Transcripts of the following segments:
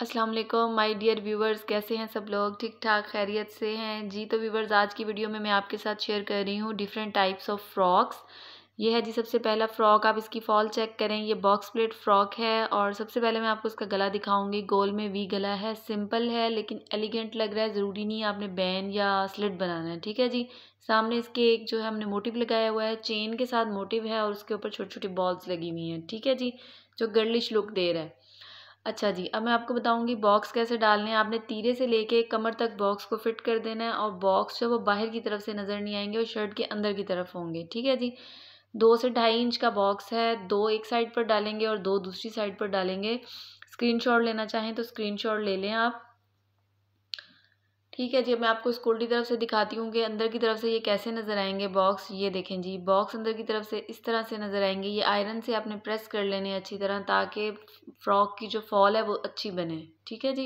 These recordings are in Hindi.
अस्सलाम वालेकुम माय डियर व्यूवर्स, कैसे हैं सब लोग? ठीक ठाक खैरियत से हैं जी। तो व्यूवर्स, आज की वीडियो में मैं आपके साथ शेयर कर रही हूँ डिफरेंट टाइप्स ऑफ फ्रॉक्स। ये है जी सबसे पहला फ़्रॉक। आप इसकी फॉल चेक करें, ये बॉक्स प्लेट फ़्रॉक है। और सबसे पहले मैं आपको इसका गला दिखाऊंगी। गोल में वी गला है, सिंपल है लेकिन एलिगेंट लग रहा है। ज़रूरी नहीं है आपने बैन या स्लिट बनाना है, ठीक है जी। सामने इसके एक जो है हमने मोटिव लगाया हुआ है, चेन के साथ मोटिव है और उसके ऊपर छोटी छोटी बॉल्स लगी हुई हैं, ठीक है जी, जो गर्लिश लुक दे रहा है। अच्छा जी, अब मैं आपको बताऊंगी बॉक्स कैसे डालने हैं। आपने तीरे से लेके कमर तक बॉक्स को फिट कर देना है और बॉक्स जो वो बाहर की तरफ से नज़र नहीं आएंगे और शर्ट के अंदर की तरफ होंगे, ठीक है जी। 2 से 2.5 इंच का बॉक्स है, 2 एक साइड पर डालेंगे और 2 दूसरी साइड पर डालेंगे। स्क्रीनशॉट लेना चाहें तो स्क्रीनशॉट ले लें आप, ठीक है जी। अब मैं आपको इसको उल्टी तरफ से दिखाती हूँ कि अंदर की तरफ से ये कैसे नज़र आएंगे बॉक्स। ये देखें जी, बॉक्स अंदर की तरफ से इस तरह से नज़र आएंगे। ये आयरन से आपने प्रेस कर लेने अच्छी तरह, ताकि फ्रॉक की जो फॉल है वो अच्छी बने, ठीक है जी।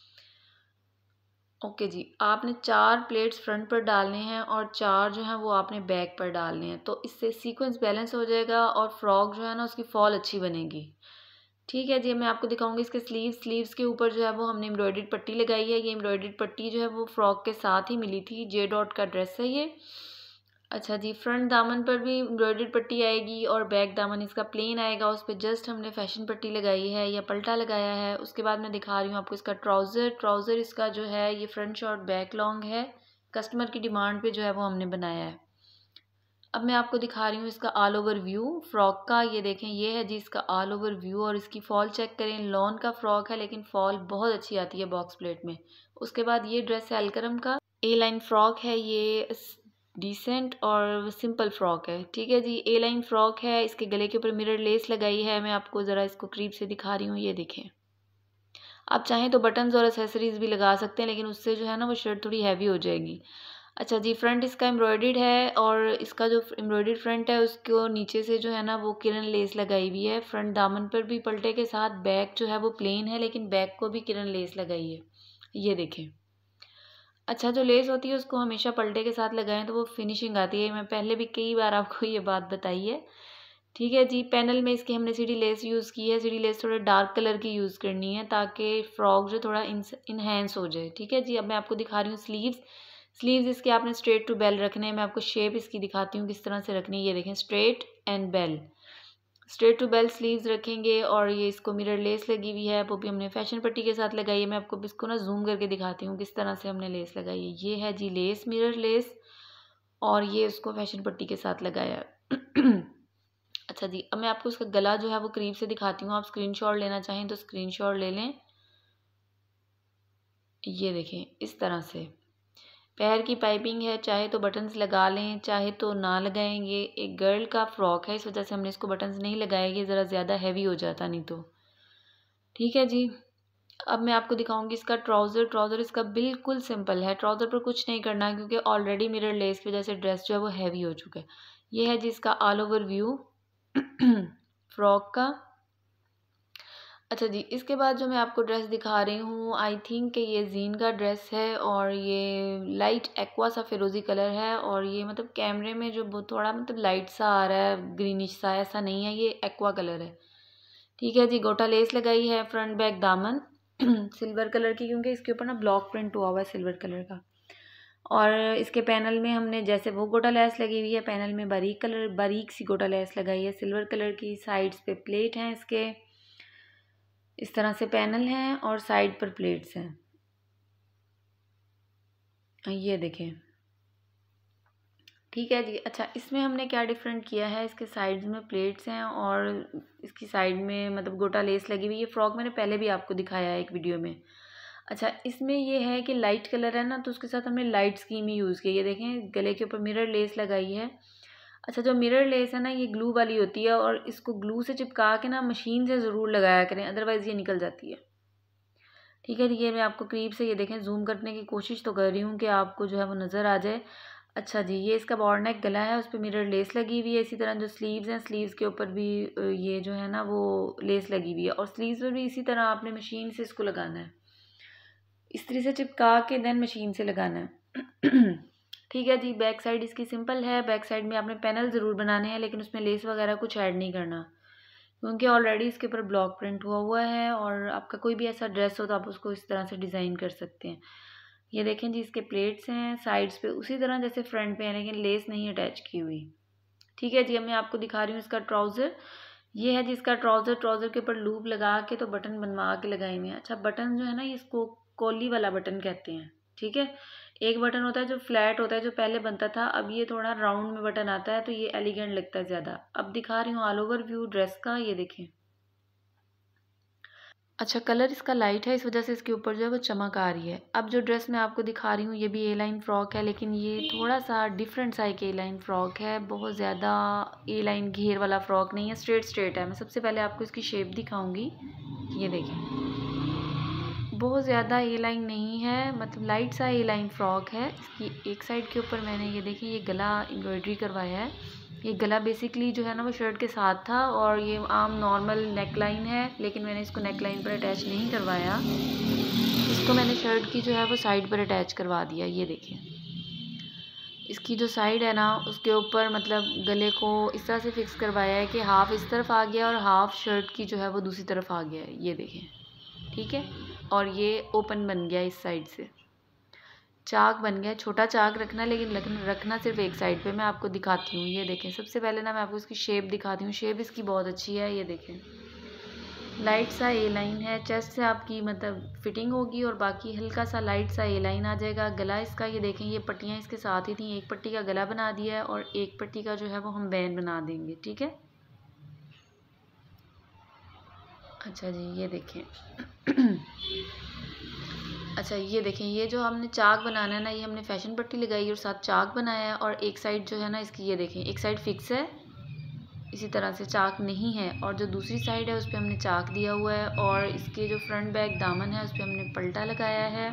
ओके जी, आपने 4 प्लेट्स फ्रंट पर डालने हैं और 4 जो हैं वो आपने बैक पर डालने हैं, तो इससे सीक्वेंस बैलेंस हो जाएगा और फ्रॉक जो है ना उसकी फॉल अच्छी बनेगी, ठीक है जी। मैं आपको दिखाऊंगी इसके स्लीव्स के ऊपर जो है वो हमने एम्ब्रॉयडर्ड पट्टी लगाई है। ये एम्ब्रॉयडर्ड पट्टी जो है वो फ्रॉक के साथ ही मिली थी। जे डॉट का ड्रेस है ये। अच्छा जी, फ्रंट दामन पर भी एम्ब्रॉयडर्ड पट्टी आएगी और बैक दामन इसका प्लेन आएगा। उस पर जस्ट हमने फैशन पट्टी लगाई है या पल्टा लगाया है। उसके बाद मैं दिखा रही हूँ आपको इसका ट्राउज़र इसका जो है ये फ्रंट शॉर्ट बैक लॉन्ग है। कस्टमर की डिमांड पे जो है वो हमने बनाया है। अब मैं आपको दिखा रही हूँ इसका ऑल ओवर व्यू फ्रॉक का। ये देखें, ये है जी इसका ऑल ओवर व्यू और इसकी फॉल चेक करें। लॉन का फ्रॉक है लेकिन फॉल बहुत अच्छी आती है बॉक्स प्लेट में। उसके बाद ये ड्रेस है अलकरम का, ए लाइन फ्रॉक है। ये डिसेंट और सिंपल फ्रॉक है, ठीक है जी। ए लाइन फ्रॉक है, इसके गले के ऊपर मिरर लेस लगाई है। मैं आपको ज़रा इसको करीब से दिखा रही हूँ, ये देखें। आप चाहें तो बटन्स और एसेसरीज भी लगा सकते हैं, लेकिन उससे जो है ना वो शर्ट थोड़ी हैवी हो जाएगी। अच्छा जी, फ्रंट इसका एम्ब्रॉयडर्ड है और इसका जो एम्ब्रॉयडर्ड फ्रंट है उसको नीचे से जो है ना वो किरण लेस लगाई हुई है। फ्रंट दामन पर भी पल्टे के साथ। बैक जो है वो प्लेन है लेकिन बैक को भी किरण लेस लगाई है, ये देखें। अच्छा, जो लेस होती है उसको हमेशा पल्टे के साथ लगाएं तो वो फिनिशिंग आती है। मैं पहले भी कई बार आपको ये बात बताई है, ठीक है जी। पैनल में इसकी हमने सीढ़ी लेस यूज़ की है। सीढ़ी लेस थोड़ा डार्क कलर की यूज़ करनी है ताकि फ्रॉक जो थोड़ा इन्हेंस हो जाए, ठीक है जी। अब मैं आपको दिखा रही हूँ स्लीव्स इसके आपने स्ट्रेट टू बेल रखने हैं। मैं आपको शेप इसकी दिखाती हूँ किस तरह से रखनी है। ये देखें, straight and bell, straight to bell sleeves रखेंगे। और ये इसको मिरर लेस लगी हुई है, वो भी हमने फैशन पट्टी के साथ लगाई है। मैं आपको इसको ना जूम करके दिखाती हूँ किस तरह से हमने लेस लगाई है। ये है जी लेस, मिरर लेस, और ये उसको फैशन पट्टी के साथ लगाया है। अच्छा जी, अब मैं आपको इसका गला जो है वो करीब से दिखाती हूँ। आप स्क्रीनशॉट लेना चाहें तो स्क्रीनशॉट ले लें। ये देखें, इस तरह से पैर की पाइपिंग है। चाहे तो बटन्स लगा लें, चाहे तो ना लगाएं। ये एक गर्ल का फ्रॉक है, इस वजह से हमने इसको बटन्स नहीं लगाए। ये ज़रा ज़्यादा हैवी हो जाता नहीं तो, ठीक है जी। अब मैं आपको दिखाऊंगी इसका ट्राउज़र इसका बिल्कुल सिंपल है। ट्राउज़र पर कुछ नहीं करना है क्योंकि ऑलरेडी मिरर लेस की वजह से ड्रेस जो है वो हैवी हो चुका है। ये है जी इसका ऑल ओवर व्यू फ्रॉक का। अच्छा जी, इसके बाद जो मैं आपको ड्रेस दिखा रही हूँ, आई थिंक कि ये जीन का ड्रेस है और ये लाइट एक्वा सा फिरोज़ी कलर है। और ये मतलब कैमरे में जो वो थोड़ा मतलब लाइट सा आ रहा है, ग्रीनिश सा, ऐसा नहीं है, ये एक्वा कलर है, ठीक है जी। गोटा लेस लगाई है, फ्रंट बैक दामन सिल्वर कलर की, क्योंकि इसके ऊपर ना ब्लॉक प्रिंट हुआ हुआ है सिल्वर कलर का। और इसके पैनल में हमने जैसे वो गोटा लेस लगी हुई है, पैनल में बारीक सी गोटा लेस लगाई है सिल्वर कलर की। साइड्स पे प्लेट हैं इसके, इस तरह से पैनल हैं और साइड पर प्लेट्स हैं, ये देखें, ठीक है जी। अच्छा, इसमें हमने क्या डिफरेंट किया है, इसके साइड्स में प्लेट्स हैं और इसकी साइड में मतलब गोटा लेस लगी हुई है। फ्रॉक मैंने पहले भी आपको दिखाया है एक वीडियो में। अच्छा, इसमें ये है कि लाइट कलर है ना, तो उसके साथ हमने लाइट स्कीम ही यूज़ की। ये देखें, गले के ऊपर मिरर लेस लगाई है। अच्छा, जो मिरर लेस है ना ये ग्लू वाली होती है और इसको ग्लू से चिपका के ना मशीन से ज़रूर लगाया करें, अदरवाइज़ ये निकल जाती है, ठीक है। ये मैं आपको करीब से ये देखें जूम करने की कोशिश तो कर रही हूँ कि आपको जो है वो नज़र आ जाए। अच्छा जी, ये इसका बॉर्ड नेक गला है, उस पर मिरर लेस लगी हुई है। इसी तरह जो स्लीव्स हैं, स्लीव्स के ऊपर भी ये जो है ना वो लेस लगी हुई है। और स्लीव्स पर भी इसी तरह आपने मशीन से इसको लगाना है, इस्त्री से चिपका के देन मशीन से लगाना है। ठीक है जी। बैक साइड इसकी सिंपल है। बैक साइड में आपने पैनल ज़रूर बनाने हैं लेकिन उसमें लेस वगैरह कुछ ऐड नहीं करना, क्योंकि ऑलरेडी इसके ऊपर ब्लॉक प्रिंट हुआ हुआ है, और आपका कोई भी ऐसा ड्रेस हो तो आप उसको इस तरह से डिज़ाइन कर सकते हैं। ये देखें जी, इसके प्लेट्स हैं साइड्स पे उसी तरह जैसे फ्रंट पे है, लेकिन लेस नहीं अटैच की हुई। ठीक है जी, अब मैं आपको दिखा रही हूँ इसका ट्राउज़र। ये है जी इसका ट्राउज़र। ट्राउज़र के ऊपर लूप लगा के तो बटन बनवा के लगाए हुए हैं। अच्छा, बटन जो है ना, इसको कोली वाला बटन कहते हैं। ठीक है, एक बटन होता है जो फ्लैट होता है, जो पहले बनता था, अब ये थोड़ा राउंड में बटन आता है, तो ये एलिगेंट लगता है ज़्यादा। अब दिखा रही हूँ ऑल ओवर व्यू ड्रेस का, ये देखें। अच्छा, कलर इसका लाइट है, इस वजह से इसके ऊपर जो है वो चमक आ रही है। अब जो ड्रेस मैं आपको दिखा रही हूँ, ये भी ए लाइन फ्रॉक है, लेकिन ये थोड़ा सा डिफरेंट सा एक ए लाइन फ्रॉक है। बहुत ज़्यादा ए लाइन घेर वाला फ्रॉक नहीं है, स्ट्रेट स्ट्रेट है। मैं सबसे पहले आपको इसकी शेप दिखाऊंगी। ये देखें, बहुत ज़्यादा ए लाइन नहीं है, मतलब लाइट सा ए लाइन फ्रॉक है। इसकी एक साइड के ऊपर मैंने ये देखिए, ये गला एम्ब्रॉयडरी करवाया है। ये गला बेसिकली जो है ना वो शर्ट के साथ था, और ये आम नॉर्मल नेक लाइन है, लेकिन मैंने इसको नेक लाइन पर अटैच नहीं करवाया। इसको मैंने शर्ट की जो है वो साइड पर अटैच करवा दिया। ये देखिए, इसकी जो साइड है ना उसके ऊपर मतलब गले को इस तरह से फिक्स करवाया है कि हाफ इस तरफ आ गया और हाफ शर्ट की जो है वो दूसरी तरफ आ गया है। ये देखें, ठीक है, और ये ओपन बन गया इस साइड से, चाक बन गया। छोटा चाक रखना, लेकिन रखना सिर्फ एक साइड पे। मैं आपको दिखाती हूँ, ये देखें। सबसे पहले ना मैं आपको इसकी शेप दिखाती हूँ। शेप इसकी बहुत अच्छी है, ये देखें, लाइट सा ए लाइन है। चेस्ट से आपकी मतलब फिटिंग होगी, और बाकी हल्का सा लाइट सा ए लाइन आ जाएगा। गला इसका ये देखें, ये पट्टियाँ इसके साथ ही थी, एक पट्टी का गला बना दिया है और एक पट्टी का जो है वो हम बैन बना देंगे। ठीक है, अच्छा जी, ये देखें। अच्छा, ये देखें, ये जो हमने चाक बनाना है ना, ये हमने फैशन पट्टी लगाई और साथ चाक बनाया है, और एक साइड जो है ना इसकी, ये देखें, एक साइड फिक्स है, इसी तरह से चाक नहीं है, और जो दूसरी साइड है उस पर हमने चाक दिया हुआ है, और इसके जो फ्रंट बैक दामन है उस पर हमने पल्टा लगाया है।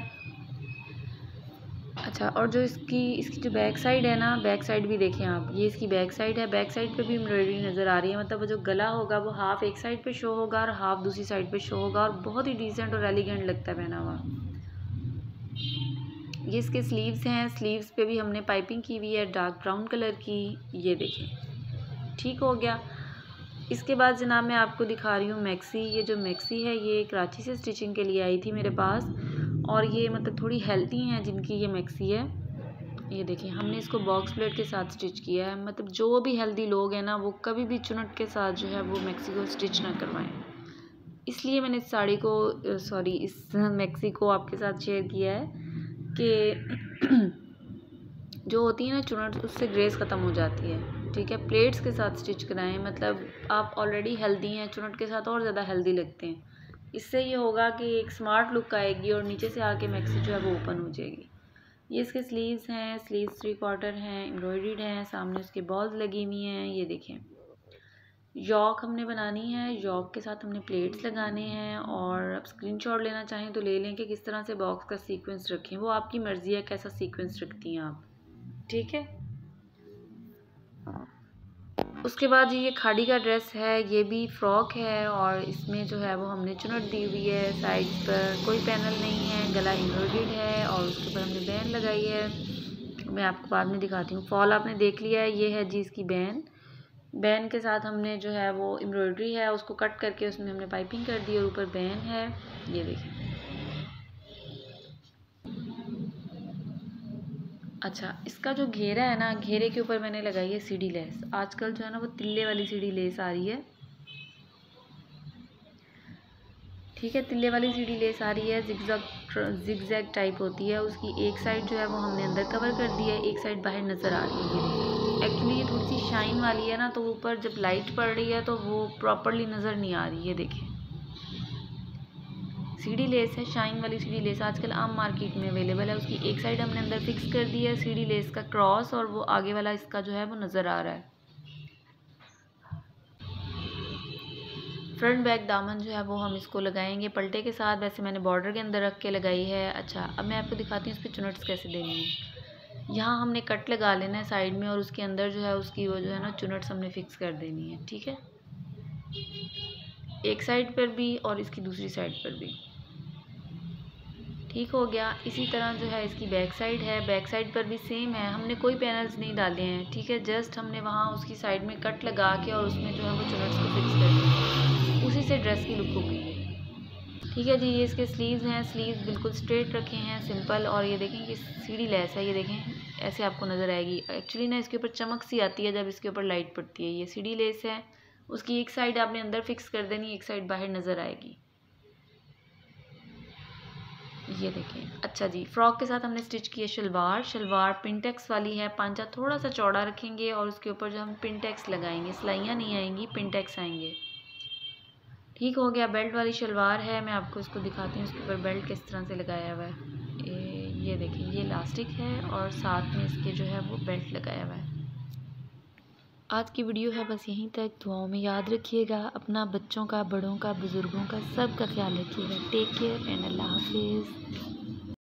अच्छा, और जो इसकी जो बैक साइड है ना, बैक साइड भी देखें आप, ये इसकी बैक साइड है। बैक साइड पे भी एम्ब्रॉयडरी नज़र आ रही है, मतलब वो जो गला होगा वो हाफ एक साइड पे शो होगा और हाफ दूसरी साइड पे शो होगा, और बहुत ही डिसेंट और एलिगेंट लगता है पहना हुआ। ये इसके स्लीव्स हैं, स्लीव्स पे भी हमने पाइपिंग की हुई है डार्क ब्राउन कलर की। ये देखें, ठीक हो गया। इसके बाद जनाब मैं आपको दिखा रही हूँ मैक्सी। ये जो मैक्सी है ये कराची से स्टिचिंग के लिए आई थी मेरे पास, और ये मतलब थोड़ी हेल्दी हैं जिनकी ये मैक्सी है। ये देखें, हमने इसको बॉक्स प्लेट के साथ स्टिच किया है। मतलब जो भी हेल्दी लोग हैं ना, वो कभी भी चुनट के साथ जो है वो मैक्सी को स्टिच ना करवाएं। इसलिए मैंने इस साड़ी को सॉरी इस मैक्सी को आपके साथ शेयर किया है कि जो होती है ना चुनट, उससे ग्रेस ख़त्म हो जाती है। ठीक है, प्लेट्स के साथ स्टिच कराएं, मतलब आप ऑलरेडी हेल्दी हैं, चुनट के साथ और ज़्यादा हेल्दी लगते हैं। इससे ये होगा कि एक स्मार्ट लुक आएगी, और नीचे से आके मैक्सी जो है वो ओपन हो जाएगी। ये इसके स्लीव्स हैं, स्लीव्स 3/4 हैं, एम्ब्रॉयडर्ड हैं, सामने उसके बॉल्स लगी हुई हैं। ये देखें, यॉक हमने बनानी है, यॉक के साथ हमने प्लेट्स लगाने हैं, और अब स्क्रीनशॉट लेना चाहें तो ले लें कि किस तरह से बॉक्स का सीक्वेंस रखें, वो आपकी मर्ज़ी है कैसा सीक्वेंस रखती हैं आप। ठीक है, उसके बाद ये खाड़ी का ड्रेस है, ये भी फ्रॉक है, और इसमें जो है वो हमने चुनट दी हुई है। साइड पर कोई पैनल नहीं है, गला एम्ब्रॉयडर्ड है, और उसके ऊपर हमने बैन लगाई है। मैं आपको बाद में दिखाती हूँ। फॉल आपने देख लिया है, ये है जी इसकी बैन। बैन के साथ हमने जो है वो एम्ब्रॉयडरी है उसको कट करके उसमें हमने पाइपिंग कर दी, और ऊपर बैन है। ये देखिए, अच्छा, इसका जो घेरा है ना, घेरे के ऊपर मैंने लगाई है सीढ़ी लेस। आजकल जो है ना वो तिल्ले वाली सीढ़ी लेस आ रही है। ठीक है, तिल्ले वाली सीढ़ी लेस आ रही है, जिगजैग टाइप होती है। उसकी एक साइड जो है वो हमने अंदर कवर कर दी है, एक साइड बाहर नज़र आ रही है। ये देखिए, एक्चुअली ये थोड़ी सी शाइन वाली है ना, तो ऊपर जब लाइट पड़ रही है तो वो प्रॉपरली नज़र नहीं आ रही है। देखिए, सीढ़ी लेस है, शाइन वाली सीढ़ी लेस आजकल आम मार्केट में अवेलेबल है। उसकी एक साइड हमने अंदर फिक्स कर दी है सीढ़ी लेस का क्रॉस, और वो आगे वाला इसका जो है वो नज़र आ रहा है। फ्रंट बैक दामन जो है वो हम इसको लगाएंगे पल्टे के साथ, वैसे मैंने बॉर्डर के अंदर रख के लगाई है। अच्छा, अब मैं आपको दिखाती हूँ इस पर चुनट्स कैसे देनी है। यहाँ हमने कट लगा लेना है साइड में, और उसके अंदर जो है उसकी वो जो है ना चुनट्स हमने फिक्स कर देनी है। ठीक है, एक साइड पर भी और इसकी दूसरी साइड पर भी। ठीक हो गया। इसी तरह जो है इसकी बैक साइड है, बैक साइड पर भी सेम है, हमने कोई पैनल्स नहीं डाले हैं, ठीक है। जस्ट हमने वहाँ उसकी साइड में कट लगा के और उसमें जो है वो चुनट्स को फिक्स कर दिया, उसी से ड्रेस की लुक होगी। ठीक है जी, ये इसके स्लीव्स हैं, स्लीव्स बिल्कुल स्ट्रेट रखे हैं, सिंपल। और ये देखें कि सीढ़ी लेस है, ये देखें ऐसे आपको नज़र आएगी। एक्चुअली ना इसके ऊपर चमक सी आती है जब इसके ऊपर लाइट पड़ती है। ये सीढ़ी लेस है, उसकी एक साइड आपने अंदर फिक्स कर देनी, एक साइड बाहर नज़र आएगी। ये देखें। अच्छा जी, फ्रॉक के साथ हमने स्टिच की है शलवार। शलवार पिनटेक्स वाली है, पांचा थोड़ा सा चौड़ा रखेंगे और उसके ऊपर जो हम पिनटेक्स लगाएंगे, सिलाइयाँ नहीं आएंगी, पिनटेक्स आएंगे। ठीक हो गया। बेल्ट वाली शलवार है, मैं आपको इसको दिखाती हूँ इसके ऊपर बेल्ट किस तरह से लगाया हुआ है। ये देखिए, ये इलास्टिक है और साथ में इसके जो है वो बेल्ट लगाया हुआ है। आज की वीडियो है बस यहीं तक। दुआओं में याद रखिएगा अपना, बच्चों का, बड़ों का, बुज़ुर्गों का, सब का ख्याल रखिएगा। टेक केयर एंड अल्लाह हाफिज़।